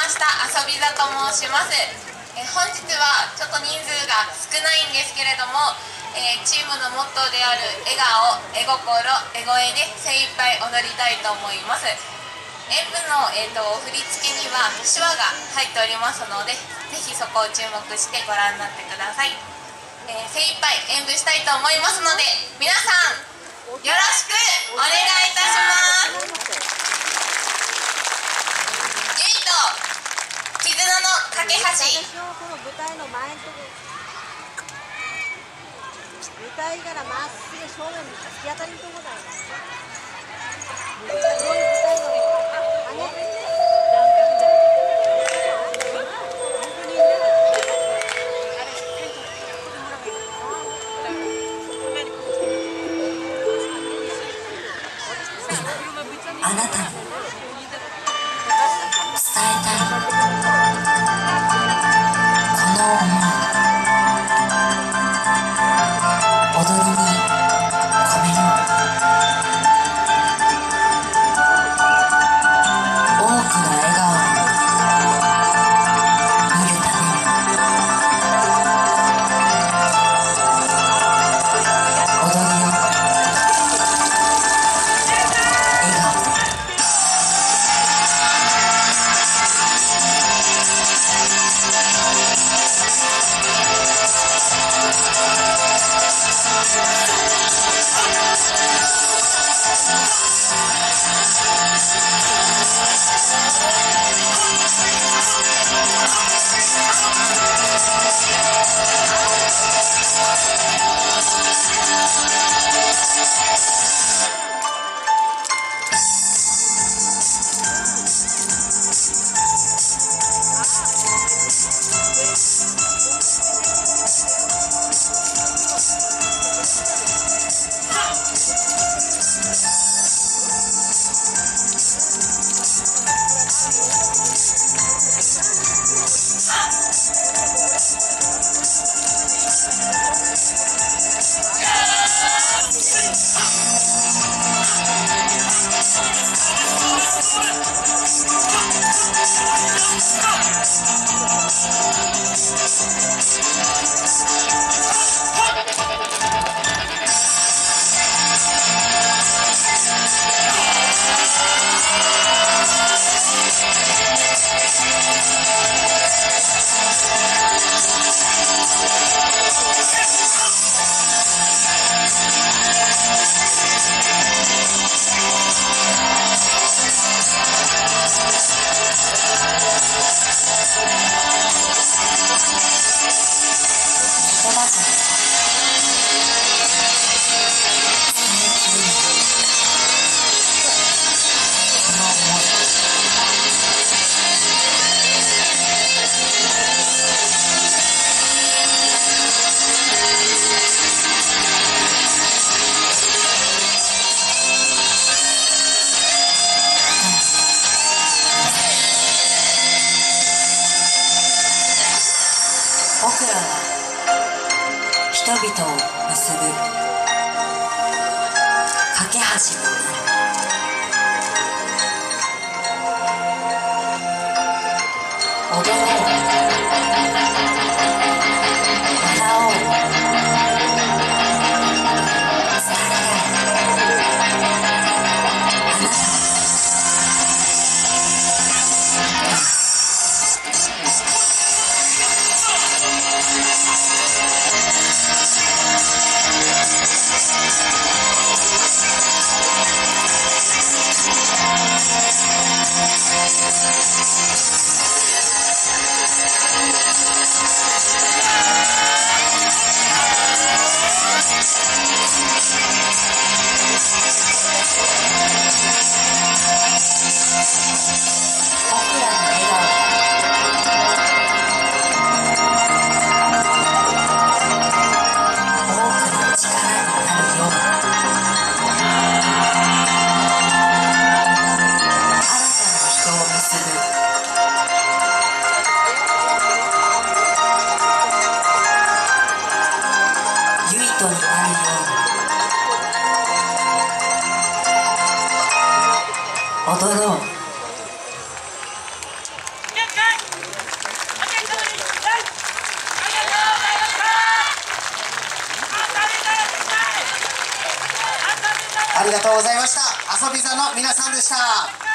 ました遊び座と申します。本日はちょっと人数が少ないんですけれども、チームのモットーである笑顔、絵心、絵声で精一杯踊りたいと思います。演舞の、振り付けには手話が入っておりますので、ぜひそこを注目してご覧になってください。精一杯演舞したいと思いますので、皆さんよろしくお願いいたします。ゆいと絆の架け橋。 舞台の前のところ、舞台からまっすぐ正面に突き当たりのところだよ。舞台のあなたに伝えたいこの想い、踊りに込めよう。多くの笑顔を見るために踊りよ、笑顔。僕らは人々を結ぶ架け橋になる。踊ろう、笑おう、伝え合う。あなたになるように踊ろう。 ありがとうございました。遊び座の皆さんでした。